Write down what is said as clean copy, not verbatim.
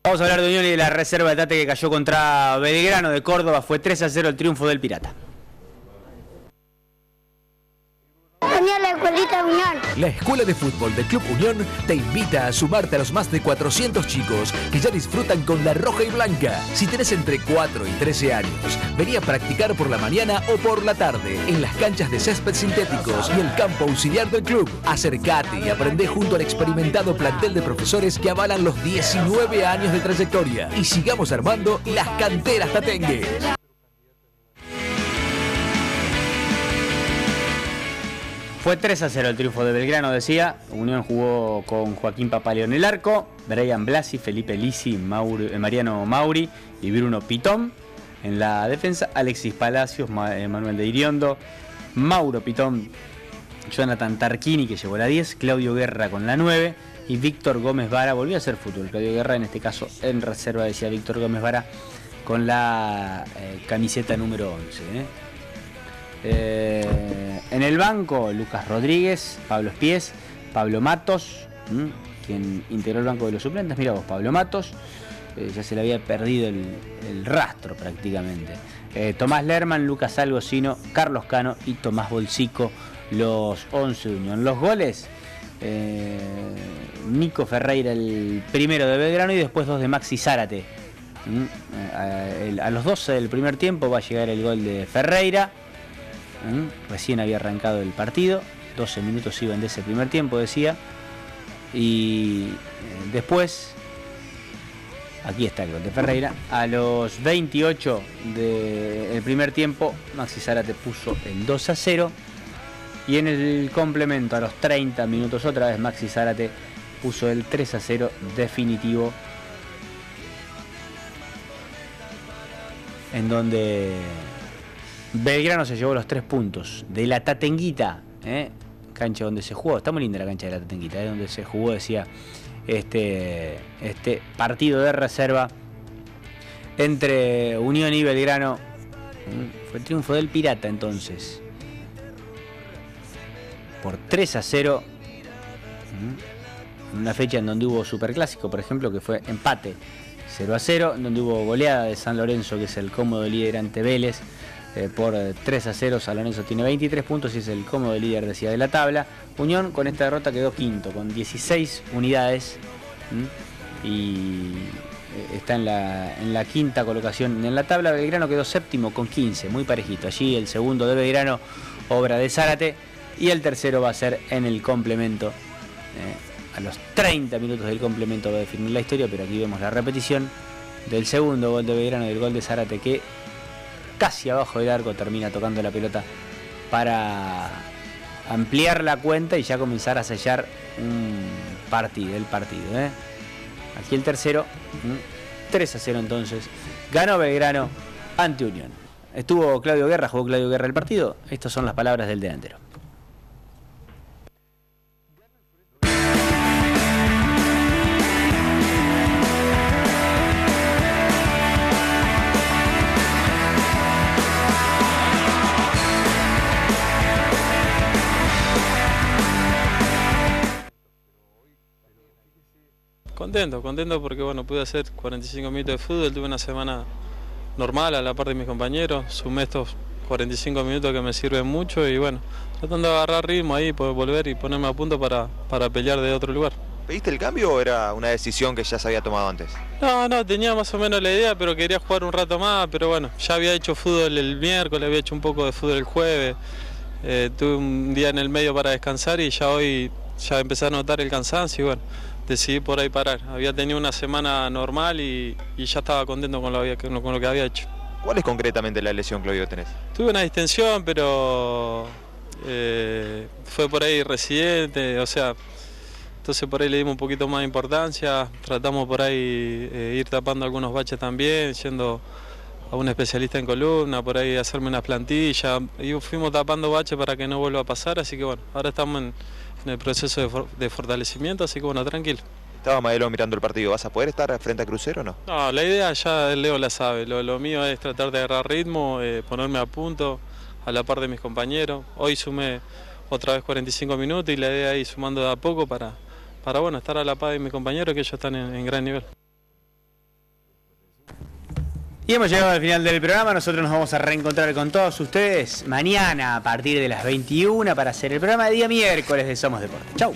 Vamos a hablar de Unión y de la reserva de Tate que cayó contra Belgrano de Córdoba. Fue 3-0 el triunfo del Pirata. La escuelita de Unión. La Escuela de Fútbol del Club Unión te invita a sumarte a los más de 400 chicos que ya disfrutan con la roja y blanca. Si tenés entre 4 y 13 años, vení a practicar por la mañana o por la tarde en las canchas de césped sintéticos y el campo auxiliar del club. Acercate y aprendé junto al experimentado plantel de profesores que avalan los 19 años de trayectoria. Y sigamos armando las canteras tatengues. Fue 3-0 el triunfo de Belgrano, decía. Unión jugó con Joaquín Papaleo en el arco, Brian Blasi, Felipe Lisi, Mariano Mauri y Bruno Pitón. En la defensa, Alexis Palacios, Manuel de Iriondo, Mauro Pitón, Jonathan Tarquini, que llevó la 10, Claudio Guerra con la 9 y Víctor Gómez Vara. Volvió a hacer fútbol. Claudio Guerra, en este caso en reserva, decía Víctor Gómez Vara, con la camiseta número 11. En el banco, Lucas Rodríguez, Pablo Espiés, Pablo Matos, quien integró el banco de los suplentes. Mira vos, Pablo Matos, ya se le había perdido el rastro prácticamente. Tomás Lerman, Lucas Algocino, Carlos Cano y Tomás Bolsico, los 11 de Unión. Los goles, Nico Ferreira, el primero de Belgrano, y después 2 de Maxi Zárate. A los 12 del primer tiempo va a llegar el gol de Ferreira. Recién había arrancado el partido, 12 minutos iban de ese primer tiempo, decía. Y después, aquí está el gol de Ferreira. A los 28 del primer tiempo, Maxi Zárate puso el 2-0. Y en el complemento, a los 30 minutos, otra vez Maxi Zárate puso el 3-0 definitivo. En donde Belgrano se llevó los 3 puntos de la Tatenguita, cancha donde se jugó. Está muy linda la cancha de la Tatenguita, donde se jugó, decía, este partido de reserva entre Unión y Belgrano. Fue el triunfo del Pirata entonces, por 3-0, en una fecha en donde hubo superclásico, por ejemplo, que fue empate 0-0, donde hubo goleada de San Lorenzo, que es el cómodo líder ante Vélez, por 3-0. San Lorenzo tiene 23 puntos y es el cómodo líder, decía, de la tabla. Unión con esta derrota quedó quinto con 16 unidades y está en la quinta colocación en la tabla. Belgrano quedó séptimo con 15, muy parejito. Allí el segundo de Belgrano, obra de Zárate, y el tercero va a ser en el complemento. A los 30 minutos del complemento va a definir la historia, pero aquí vemos la repetición del segundo gol de Belgrano y del gol de Zárate, que casi abajo del arco termina tocando la pelota para ampliar la cuenta y ya comenzar a sellar el partido. Aquí el tercero, 3-0 entonces, ganó Belgrano ante Unión. Jugó Claudio Guerra el partido. Estas son las palabras del delantero. Contento porque bueno, pude hacer 45 minutos de fútbol, tuve una semana normal a la par de mis compañeros, sumé estos 45 minutos que me sirven mucho y bueno, tratando de agarrar ritmo ahí, poder volver y ponerme a punto para pelear de otro lugar. ¿Pediste el cambio o era una decisión que ya se había tomado antes? No, tenía más o menos la idea, pero quería jugar un rato más, pero bueno, ya había hecho fútbol el miércoles, había hecho un poco de fútbol el jueves, tuve un día en el medio para descansar y ya hoy ya empecé a notar el cansancio y bueno, decidí por ahí parar. Había tenido una semana normal y ya estaba contento con lo que había hecho. ¿Cuál es concretamente la lesión, Claudio, que tenés? Tuve una distensión, pero fue por ahí residente, o sea, entonces por ahí le dimos un poquito más de importancia, tratamos por ahí ir tapando algunos baches también, yendo a un especialista en columna, por ahí hacerme unas plantillas, y fuimos tapando baches para que no vuelva a pasar, así que bueno, ahora estamos en el proceso de fortalecimiento, así que bueno, tranquilo. Estaba Maelo mirando el partido, ¿vas a poder estar frente a Crucero o no? No, la idea ya el Leo la sabe, lo mío es tratar de agarrar ritmo, ponerme a punto a la par de mis compañeros. Hoy sumé otra vez 45 minutos y la idea es ir sumando de a poco para bueno, estar a la par de mis compañeros, que ellos están en gran nivel. Y hemos llegado al final del programa. Nosotros nos vamos a reencontrar con todos ustedes mañana a partir de las 21 para hacer el programa de día miércoles de Somos Deporte. Chau.